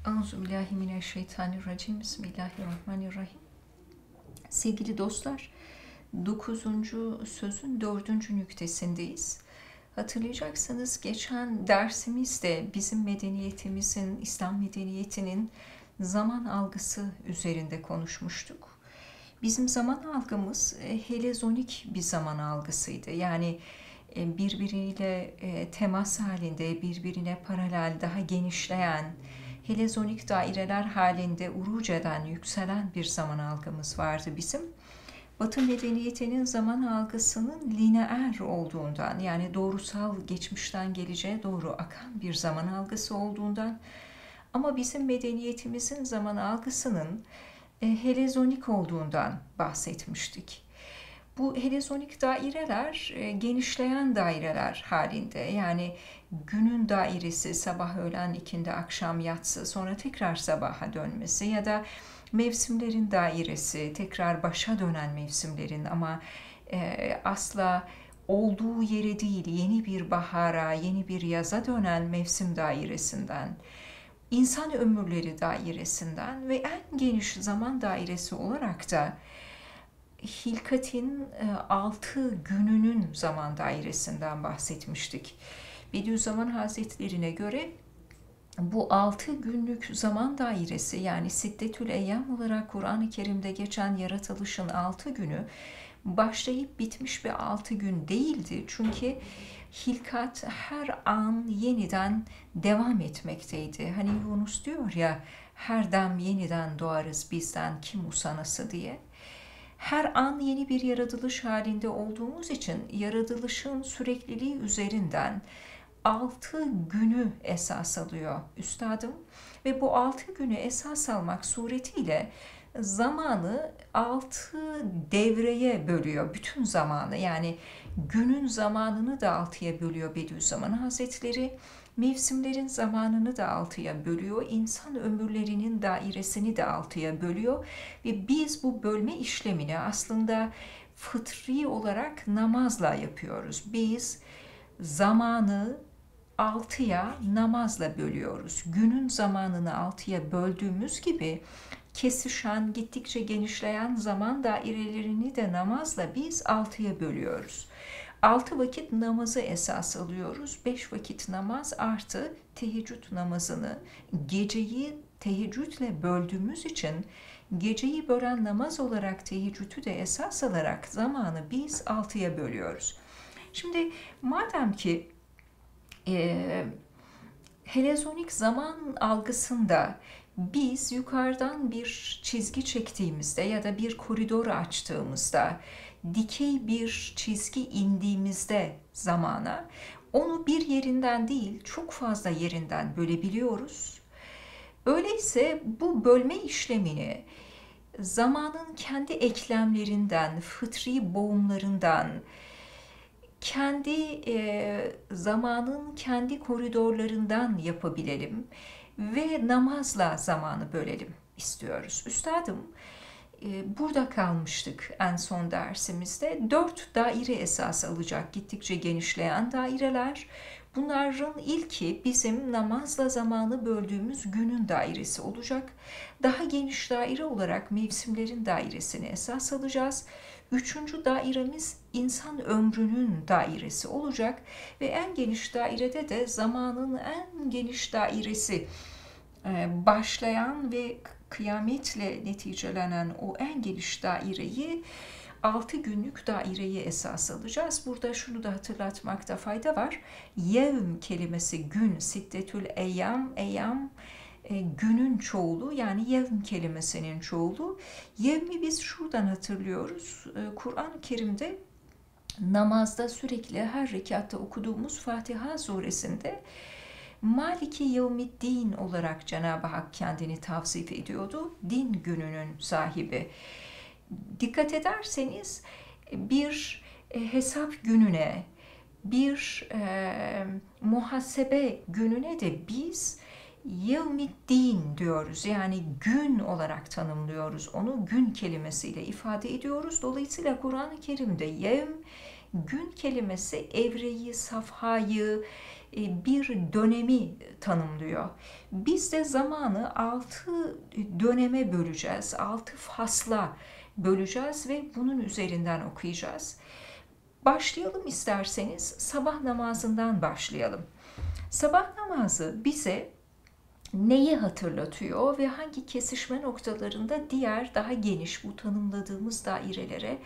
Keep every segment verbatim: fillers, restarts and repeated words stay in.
Euzubillahimineşşeytanirracim. Bismillahirrahmanirrahim. Sevgili dostlar, dokuzuncu sözün dördüncü nüktesindeyiz. Hatırlayacaksınız geçen dersimizde bizim medeniyetimizin, İslam medeniyetinin zaman algısı üzerinde konuşmuştuk. Bizim zaman algımız helezonik bir zaman algısıydı. Yani birbiriyle temas halinde, birbirine paralel, daha genişleyen, helezonik daireler halinde uruc eden, yükselen bir zaman algımız vardı bizim. Batı medeniyetinin zaman algısının lineer olduğundan, yani doğrusal, geçmişten geleceğe doğru akan bir zaman algısı olduğundan, ama bizim medeniyetimizin zaman algısının e, helezonik olduğundan bahsetmiştik. Bu helezonik daireler e, genişleyen daireler halinde, yani günün dairesi sabah, öğlen, ikindi, akşam, yatsı, sonra tekrar sabaha dönmesi ya da mevsimlerin dairesi, tekrar başa dönen mevsimlerin ama e, asla olduğu yere değil, yeni bir bahara, yeni bir yaza dönen mevsim dairesinden, insan ömürleri dairesinden ve en geniş zaman dairesi olarak da Hilkat'in altı gününün zaman dairesinden bahsetmiştik. Bediüzzaman Hazretlerine göre bu altı günlük zaman dairesi, yani Siddetül Eyyam olarak Kur'an-ı Kerim'de geçen yaratılışın altı günü başlayıp bitmiş bir altı gün değildi. Çünkü hilkat her an yeniden devam etmekteydi. Hani Yunus diyor ya, her dem yeniden doğarız bizden kim usanası diye. Her an yeni bir yaratılış halinde olduğumuz için yaratılışın sürekliliği üzerinden altı günü esas alıyor üstadım. Ve bu altı günü esas almak suretiyle zamanı altı devreye bölüyor, bütün zamanı. Yani günün zamanını da altıya bölüyor Bediüzzaman Hazretleri. Mevsimlerin zamanını da altıya bölüyor, insan ömürlerinin dairesini de altıya bölüyor ve biz bu bölme işlemini aslında fıtri olarak namazla yapıyoruz. Biz zamanı altıya namazla bölüyoruz. Günün zamanını altıya böldüğümüz gibi kesişen, gittikçe genişleyen zaman dairelerini de namazla biz altıya bölüyoruz. Altı vakit namazı esas alıyoruz. Beş vakit namaz artı teheccüd namazını, geceyi teheccüdle böldüğümüz için geceyi bölen namaz olarak teheccüdü de esas alarak zamanı biz altıya bölüyoruz. Şimdi madem ki e, helezonik zaman algısında biz yukarıdan bir çizgi çektiğimizde ya da bir koridor açtığımızda, dikey bir çizgi indiğimizde zamana, onu bir yerinden değil çok fazla yerinden bölebiliyoruz. Öyleyse bu bölme işlemini zamanın kendi eklemlerinden, fıtri boğumlarından, kendi e, zamanın kendi koridorlarından yapabilelim ve namazla zamanı bölelim istiyoruz. Üstadım, e, burada kalmıştık en son dersimizde. Dört daire esas alacak, gittikçe genişleyen daireler. Bunların ilki bizim namazla zamanı böldüğümüz günün dairesi olacak. Daha geniş daire olarak mevsimlerin dairesini esas alacağız. Üçüncü dairemiz insan ömrünün dairesi olacak ve en geniş dairede de zamanın en geniş dairesi, başlayan ve kıyametle neticelenen o en geniş daireyi, altı günlük daireyi esas alacağız. Burada şunu da hatırlatmakta fayda var. Yevm kelimesi gün, siddetül eyyam, eyyam e, günün çoğulu, yani yevm kelimesinin çoğulu. Yevmi biz şuradan hatırlıyoruz. E, Kur'an-ı Kerim'de namazda sürekli her rekatta okuduğumuz Fatiha suresinde Maliki Yevmiddin olarak Cenab-ı Hak kendini tavsif ediyordu. Din gününün sahibi. Dikkat ederseniz bir hesap gününe, bir e, muhasebe gününe de biz Yevmiddin diyoruz. Yani gün olarak tanımlıyoruz. Onu gün kelimesiyle ifade ediyoruz. Dolayısıyla Kur'an-ı Kerim'de yevm, gün kelimesi evreyi, safhayı, bir dönemi tanımlıyor. Biz de zamanı altı döneme böleceğiz, altı fasla böleceğiz ve bunun üzerinden okuyacağız. Başlayalım isterseniz, sabah namazından başlayalım. Sabah namazı bize neyi hatırlatıyor ve hangi kesişme noktalarında diğer daha geniş bu tanımladığımız dairelere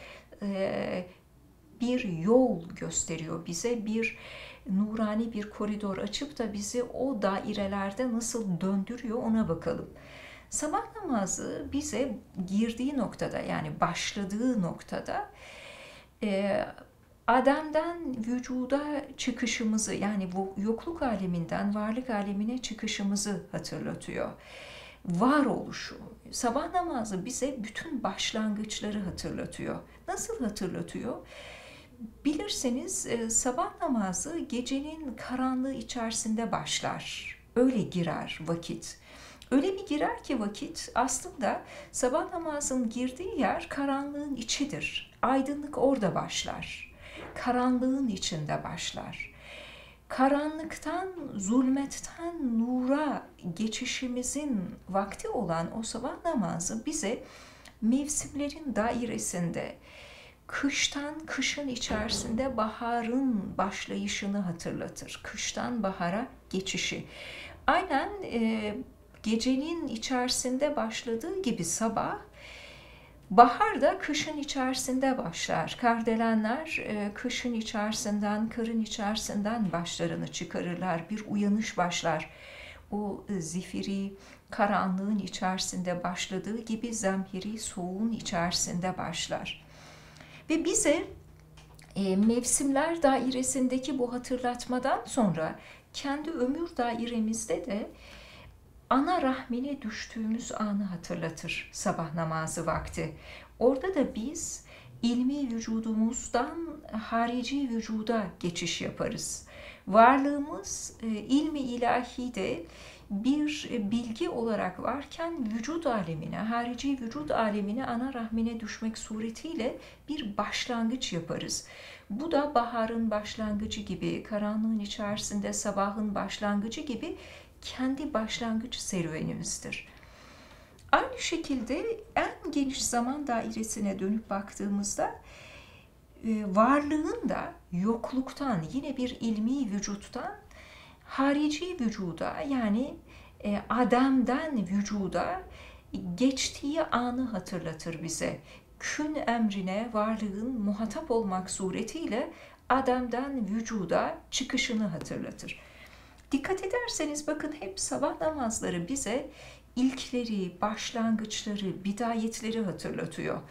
bir yol gösteriyor bize, bir nurani bir koridor açıp da bizi o dairelerde nasıl döndürüyor ona bakalım. Sabah namazı bize girdiği noktada, yani başladığı noktada e, Adem'den vücuda çıkışımızı, yani bu yokluk aleminden varlık alemine çıkışımızı hatırlatıyor. Varoluşu. Sabah namazı bize bütün başlangıçları hatırlatıyor. Nasıl hatırlatıyor? Bilirseniz sabah namazı gecenin karanlığı içerisinde başlar. Öyle girer vakit. Öyle bir girer ki vakit, aslında sabah namazının girdiği yer karanlığın içidir. Aydınlık orada başlar. Karanlığın içinde başlar. Karanlıktan, zulmetten nura geçişimizin vakti olan o sabah namazı bize mevsimlerin dairesinde, kıştan kışın içerisinde baharın başlayışını hatırlatır. Kıştan bahara geçişi. Aynen e, gecenin içerisinde başladığı gibi sabah, bahar da kışın içerisinde başlar. Kardelenler e, kışın içerisinden, karın içerisinden başlarını çıkarırlar. Bir uyanış başlar. O e, zifiri karanlığın içerisinde başladığı gibi zemheri soğuğun içerisinde başlar. Ve bize e, mevsimler dairesindeki bu hatırlatmadan sonra kendi ömür dairemizde de ana rahmine düştüğümüz anı hatırlatır sabah namazı vakti. Orada da biz ilmi vücudumuzdan harici vücuda geçiş yaparız. Varlığımız e, ilmi ilahide bir bilgi olarak varken vücut alemine, harici vücut alemine, ana rahmine düşmek suretiyle bir başlangıç yaparız. Bu da baharın başlangıcı gibi, karanlığın içerisinde sabahın başlangıcı gibi kendi başlangıç serüvenimizdir. Aynı şekilde en geniş zaman dairesine dönüp baktığımızda varlığın da yokluktan, yine bir ilmi vücuttan harici vücuda, yani Adem'den vücuda geçtiği anı hatırlatır bize. Kün emrine varlığın muhatap olmak suretiyle Adem'den vücuda çıkışını hatırlatır. Dikkat ederseniz bakın, hep sabah namazları bize ilkleri, başlangıçları, bidayetleri hatırlatıyor.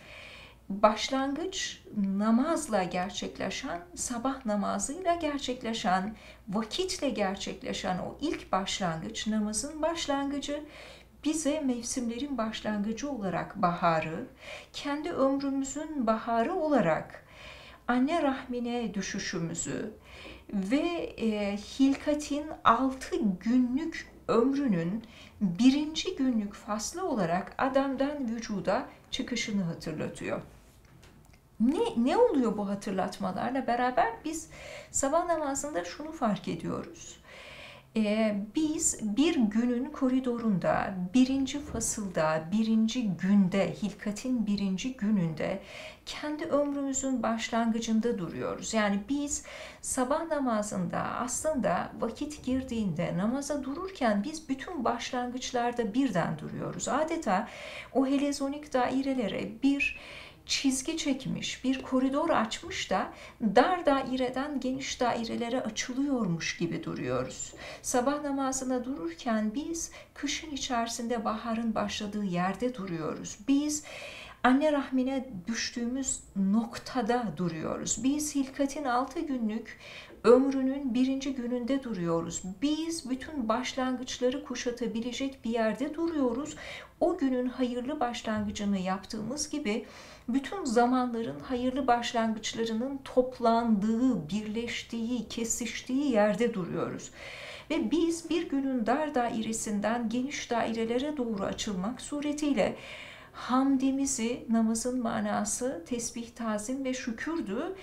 Başlangıç namazla gerçekleşen, sabah namazıyla gerçekleşen, vakitle gerçekleşen o ilk başlangıç, namazın başlangıcı, bize mevsimlerin başlangıcı olarak baharı, kendi ömrümüzün baharı olarak anne rahmine düşüşümüzü ve e, hilkatin altı günlük ömrünün birinci günlük faslı olarak Adem'den vücuda çıkışını hatırlatıyor. Ne, ne oluyor bu hatırlatmalarla beraber? Biz sabah namazında şunu fark ediyoruz. Ee, biz bir günün koridorunda, birinci fasılda, birinci günde, hilkatin birinci gününde, kendi ömrümüzün başlangıcında duruyoruz. Yani biz sabah namazında aslında vakit girdiğinde namaza dururken biz bütün başlangıçlarda birden duruyoruz. Adeta o helezonik dairelere bir çizgi çekmiş, bir koridor açmış da dar daireden geniş dairelere açılıyormuş gibi duruyoruz. Sabah namazına dururken biz kışın içerisinde baharın başladığı yerde duruyoruz. Biz anne rahmine düştüğümüz noktada duruyoruz. Biz hilkatin altı günlük ömrünün birinci gününde duruyoruz. Biz bütün başlangıçları kuşatabilecek bir yerde duruyoruz. O günün hayırlı başlangıcını yaptığımız gibi bütün zamanların hayırlı başlangıçlarının toplandığı, birleştiği, kesiştiği yerde duruyoruz. Ve biz bir günün dar dairesinden geniş dairelere doğru açılmak suretiyle hamdimizi, namazın manası tesbih, tazim ve şükürdü,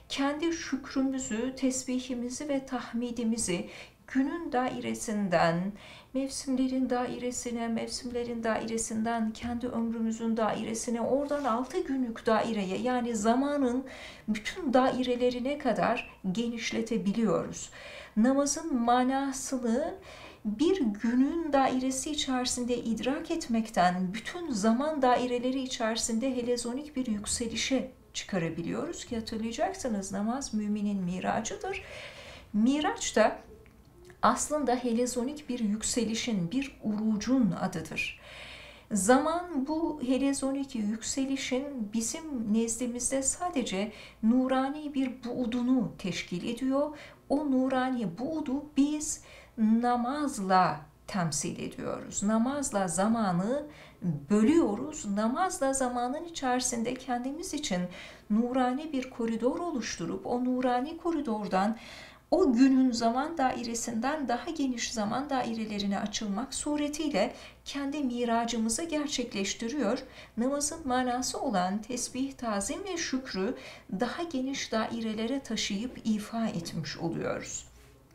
kendi şükrümüzü, tesbihimizi ve tahmidimizi günün dairesinden, mevsimlerin dairesine, mevsimlerin dairesinden kendi ömrümüzün dairesine, oradan altı günlük daireye, yani zamanın bütün dairelerine kadar genişletebiliyoruz. Namazın manasını bir günün dairesi içerisinde idrak etmekten bütün zaman daireleri içerisinde helezonik bir yükselişe çıkarabiliyoruz ki hatırlayacaksınız, namaz müminin miracıdır. Miraç da aslında helezonik bir yükselişin, bir urucun adıdır. Zaman bu helezonik yükselişin bizim nezdimizde sadece nurani bir buğdunu teşkil ediyor. O nurani buğdu biz namazla temsil ediyoruz. Namazla zamanı bölüyoruz. Namazla zamanın içerisinde kendimiz için nurani bir koridor oluşturup o nurani koridordan o günün zaman dairesinden daha geniş zaman dairelerine açılmak suretiyle kendi miracımızı gerçekleştiriyor. Namazın manası olan tesbih, tazim ve şükrü daha geniş dairelere taşıyıp ifa etmiş oluyoruz.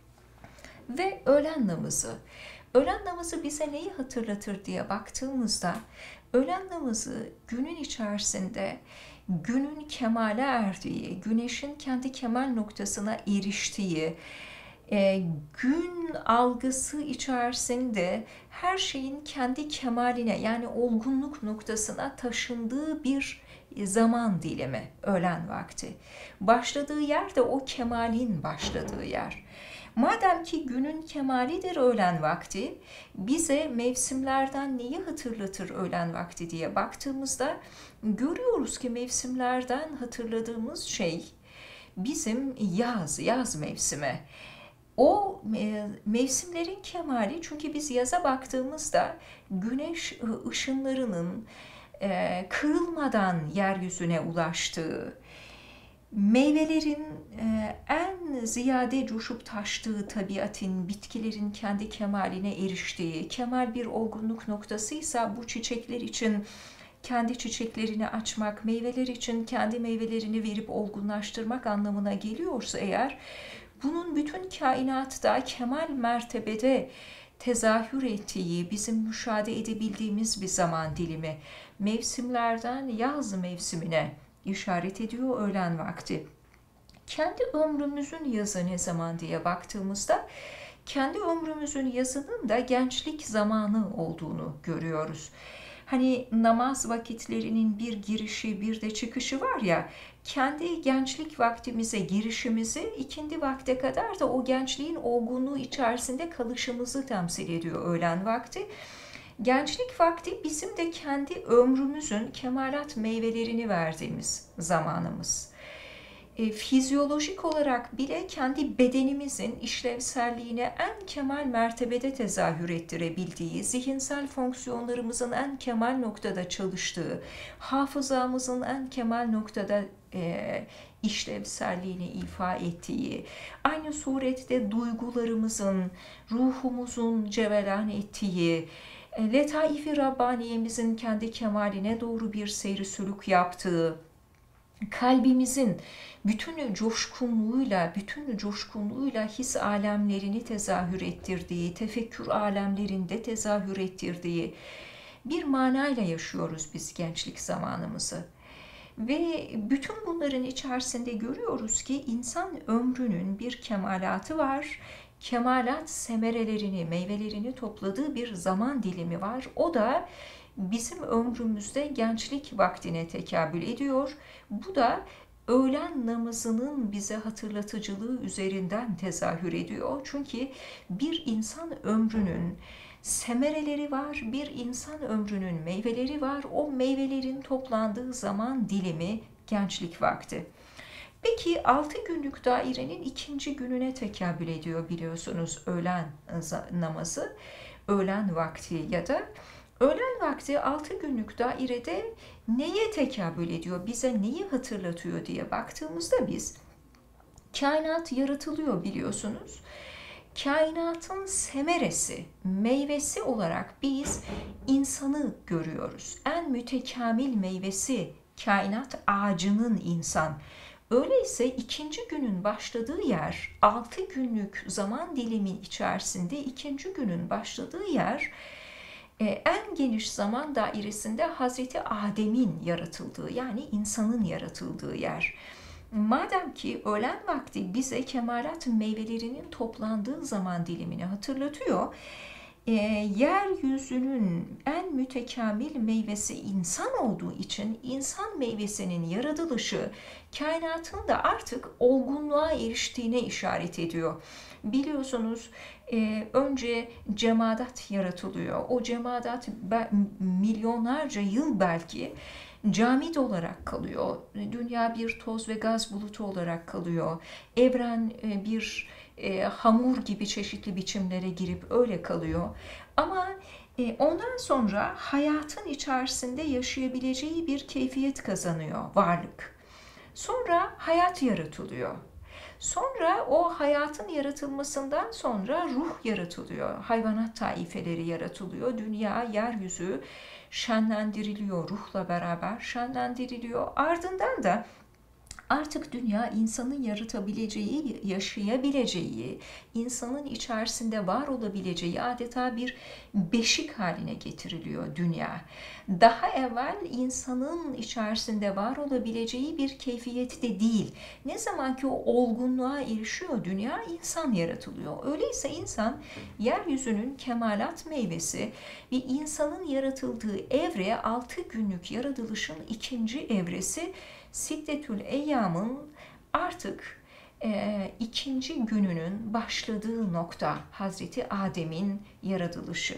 Ve öğlen namazı. Öğlen namazı bize neyi hatırlatır diye baktığımızda, öğlen namazı günün içerisinde günün kemale erdiği, güneşin kendi kemal noktasına eriştiği, e, gün algısı içerisinde her şeyin kendi kemaline, yani olgunluk noktasına taşındığı bir zaman dilimi öğlen vakti. Başladığı yer de o kemalin başladığı yer. Madem ki günün kemalidir öğlen vakti, bize mevsimlerden neyi hatırlatır öğlen vakti diye baktığımızda görüyoruz ki mevsimlerden hatırladığımız şey bizim yaz, yaz mevsimi. O mevsimlerin kemali, çünkü biz yaza baktığımızda güneş ışınlarının kırılmadan yeryüzüne ulaştığı, meyvelerin en ziyade coşup taştığı tabiatın, bitkilerin kendi kemaline eriştiği, kemal bir olgunluk noktasıysa bu çiçekler için kendi çiçeklerini açmak, meyveler için kendi meyvelerini verip olgunlaştırmak anlamına geliyorsa eğer, bunun bütün kainatta kemal mertebede tezahür ettiği, bizim müşahede edebildiğimiz bir zaman dilimi, mevsimlerden yaz mevsimine işaret ediyor öğlen vakti. Kendi ömrümüzün yazı ne zaman diye baktığımızda, kendi ömrümüzün yazının da gençlik zamanı olduğunu görüyoruz. Hani namaz vakitlerinin bir girişi bir de çıkışı var ya, kendi gençlik vaktimize girişimizi, ikindi vakte kadar da o gençliğin olgunluğu içerisinde kalışımızı temsil ediyor öğlen vakti. Gençlik vakti bizim de kendi ömrümüzün kemalat meyvelerini verdiğimiz zamanımız. E, fizyolojik olarak bile kendi bedenimizin işlevselliğine en kemal mertebede tezahür ettirebildiği, zihinsel fonksiyonlarımızın en kemal noktada çalıştığı, hafızamızın en kemal noktada e, işlevselliğini ifa ettiği, aynı surette duygularımızın, ruhumuzun cevelan ettiği, Letaif-i Rabbaniye'mizin kendi kemaline doğru bir seyri sülük yaptığı, kalbimizin bütün coşkunluğuyla, bütün coşkunluğuyla his alemlerini tezahür ettirdiği, tefekkür alemlerinde tezahür ettirdiği bir manayla yaşıyoruz biz gençlik zamanımızı. Ve bütün bunların içerisinde görüyoruz ki insan ömrünün bir kemalatı var. Kemalat semerelerini, meyvelerini topladığı bir zaman dilimi var. O da bizim ömrümüzde gençlik vaktine tekabül ediyor. Bu da öğlen namazının bize hatırlatıcılığı üzerinden tezahür ediyor. Çünkü bir insan ömrünün semereleri var, bir insan ömrünün meyveleri var. O meyvelerin toplandığı zaman dilimi gençlik vakti. Peki altı günlük dairenin ikinci gününe tekabül ediyor biliyorsunuz öğlen namazı, öğlen vakti ya da öğlen vakti altı günlük dairede neye tekabül ediyor, bize neyi hatırlatıyor diye baktığımızda biz, kainat yaratılıyor biliyorsunuz. Kainatın semeresi, meyvesi olarak biz insanı görüyoruz. En mütekamil meyvesi kainat ağacının insan. Öyleyse ikinci günün başladığı yer, altı günlük zaman dilimi içerisinde ikinci günün başladığı yer, en geniş zaman dairesinde Hazreti Adem'in yaratıldığı, yani insanın yaratıldığı yer. Madem ki öğlen vakti bize kemalat meyvelerinin toplandığı zaman dilimini hatırlatıyor, e, yeryüzünün en mütekamil meyvesi insan olduğu için insan meyvesinin yaratılışı kainatın da artık olgunluğa eriştiğine işaret ediyor. Biliyorsunuz e, önce cemadat yaratılıyor. O cemadat milyonlarca yıl belki camid olarak kalıyor. Dünya bir toz ve gaz bulutu olarak kalıyor. Evren e, bir e, hamur gibi çeşitli biçimlere girip öyle kalıyor. Ama e, ondan sonra hayatın içerisinde yaşayabileceği bir keyfiyet kazanıyor varlık. Sonra hayat yaratılıyor. Sonra o hayatın yaratılmasından sonra ruh yaratılıyor. Hayvanat taifeleri yaratılıyor. Dünya, yeryüzü şenlendiriliyor. Ruhla beraber şenlendiriliyor. Ardından da artık dünya insanın yaratabileceği, yaşayabileceği, insanın içerisinde var olabileceği adeta bir beşik haline getiriliyor dünya. Daha evvel insanın içerisinde var olabileceği bir keyfiyette değil. Ne zaman ki o olgunluğa erişiyor dünya, insan yaratılıyor. Öyleyse insan yeryüzünün kemalat meyvesi ve insanın yaratıldığı evre, altı günlük yaratılışın ikinci evresi, Siddetül Eyyam'ın artık e, ikinci gününün başladığı nokta, Hazreti Adem'in yaratılışı.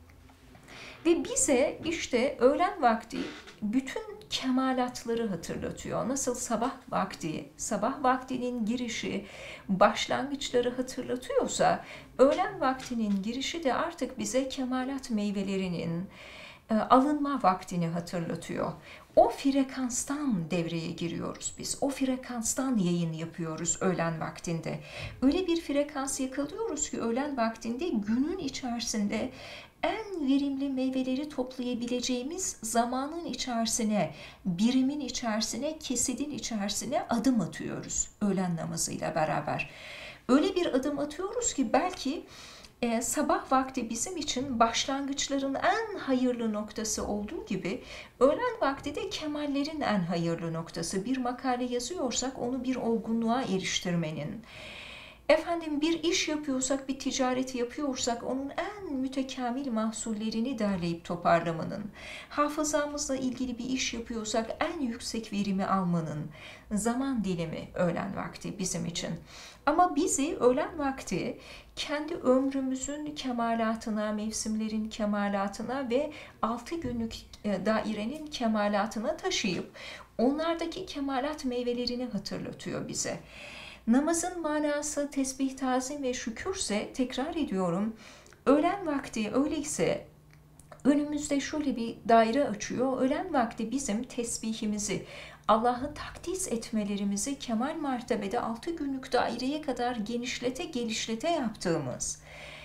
Ve bize işte öğlen vakti bütün kemalatları hatırlatıyor. Nasıl sabah vakti, sabah vaktinin girişi, başlangıçları hatırlatıyorsa, öğlen vaktinin girişi de artık bize kemalat meyvelerinin e, alınma vaktini hatırlatıyor. O frekanstan devreye giriyoruz biz. O frekanstan yayın yapıyoruz öğlen vaktinde. Öyle bir frekans yakalıyoruz ki öğlen vaktinde günün içerisinde en verimli meyveleri toplayabileceğimiz zamanın içerisine, birimin içerisine, kesidin içerisine adım atıyoruz öğlen namazıyla beraber. Öyle bir adım atıyoruz ki belki Ee, sabah vakti bizim için başlangıçların en hayırlı noktası olduğu gibi öğlen vakti de kemallerin en hayırlı noktası. Bir makale yazıyorsak onu bir olgunluğa eriştirmenin, efendim bir iş yapıyorsak, bir ticareti yapıyorsak onun en mütekamil mahsullerini derleyip toparlamanın, hafızamızla ilgili bir iş yapıyorsak en yüksek verimi almanın zaman dilimi öğlen vakti bizim için. Ama bizi öğlen vakti kendi ömrümüzün kemalatına, mevsimlerin kemalatına ve altı günlük dairenin kemalatına taşıyıp onlardaki kemalat meyvelerini hatırlatıyor bize. Namazın manası tesbih, tazim ve şükürse, tekrar ediyorum, öğlen vakti öyleyse önümüzde şöyle bir daire açıyor. Öğlen vakti bizim tesbihimizi, Allah'ı takdis etmelerimizi kemal mertebede altı günlük daireye kadar genişlete gelişlete yaptığımız,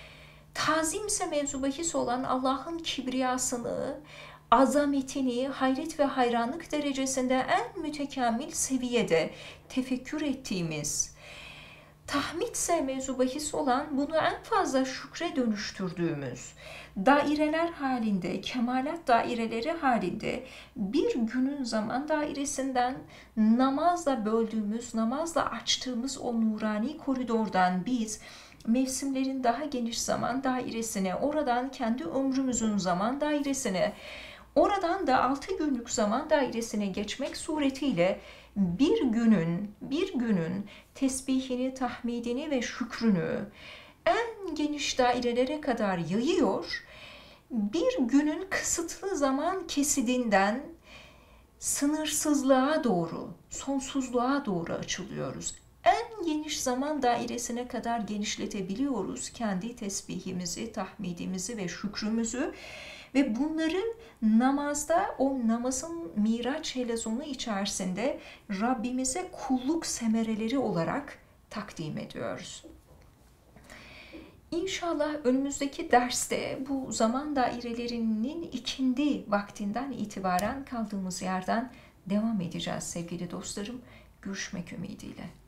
tazimse mevzu bahis olan Allah'ın kibriyasını, azametini, hayret ve hayranlık derecesinde en mütekamil seviyede tefekkür ettiğimiz, tahmidse mevzu bahis olan bunu en fazla şükre dönüştürdüğümüz daireler halinde, kemalat daireleri halinde bir günün zaman dairesinden namazla böldüğümüz, namazla açtığımız o nurani koridordan biz mevsimlerin daha geniş zaman dairesine, oradan kendi ömrümüzün zaman dairesine, oradan da altı günlük zaman dairesine geçmek suretiyle bir günün, bir günün tesbihini, tahmidini ve şükrünü en geniş dairelere kadar yayıyor, bir günün kısıtlı zaman kesidinden sınırsızlığa doğru, sonsuzluğa doğru açılıyoruz. En geniş zaman dairesine kadar genişletebiliyoruz kendi tesbihimizi, tahmidimizi ve şükrümüzü. Ve bunları namazda, o namazın Miraç helezonu içerisinde Rabbimize kulluk semereleri olarak takdim ediyoruz. İnşallah önümüzdeki derste bu zaman dairelerinin ikindi vaktinden itibaren kaldığımız yerden devam edeceğiz sevgili dostlarım. görüşmek ümidiyle.